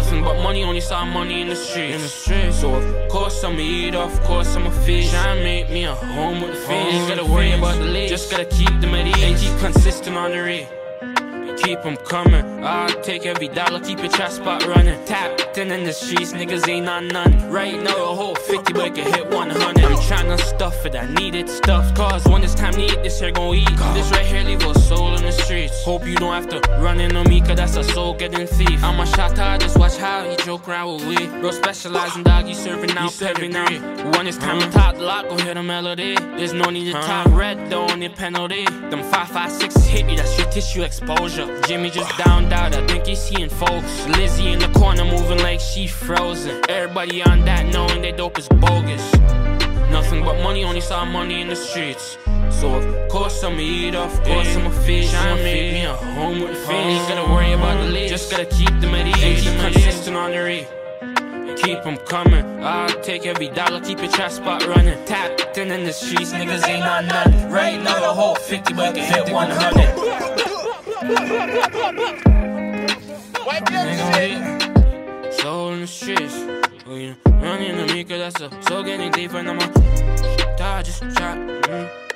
Nothing but money, only saw money in the streets. So of course I'ma eat, of course I'ma feed. Try and make me a home with the fiends. Ain't gotta worry about the leads, just gotta keep them at ease. And keep consistent on the rate, keep them coming. I'll take every dollar, keep your trap spot running. Tapped in the streets, niggas ain't on none. Right now a whole 50, but it can hit 100. I'm tryna stuff it, I need it stuffed. Cause when it's time to eat, this here gon' eat. This right here leave a soul in the streets. Hope you don't have to run in on me, cause that's a soul getting thief. I'm a shot, just watch how he joke around with we. Bro specialize in dog, he serving out every night. When it's time to talk the lot, go hear the melody. There's no need to talk red, though, only penalty. Them 5.56 hit me, that's your tissue exposure. Jimmy just downed out, I think he's seeing folks. Lizzie in the corner moving like she frozen. Everybody on that knowing they dope is bogus. Nothing but money, only saw money in the streets. So of course I'ma eat, of course I'ma feed. Try and make me a home with the fiends. Ain't gotta worry about the leads, just gotta keep them at ease. And keep consistent on the rate, keep them coming. I'll take every dollar, keep your trap spot running. Tapped in the streets, niggas ain't on none. Right now the whole 50, but it can hit 100. Soul in the streets, running to me, cause that's a soul getting deeper. And I'm a dodge, just shot.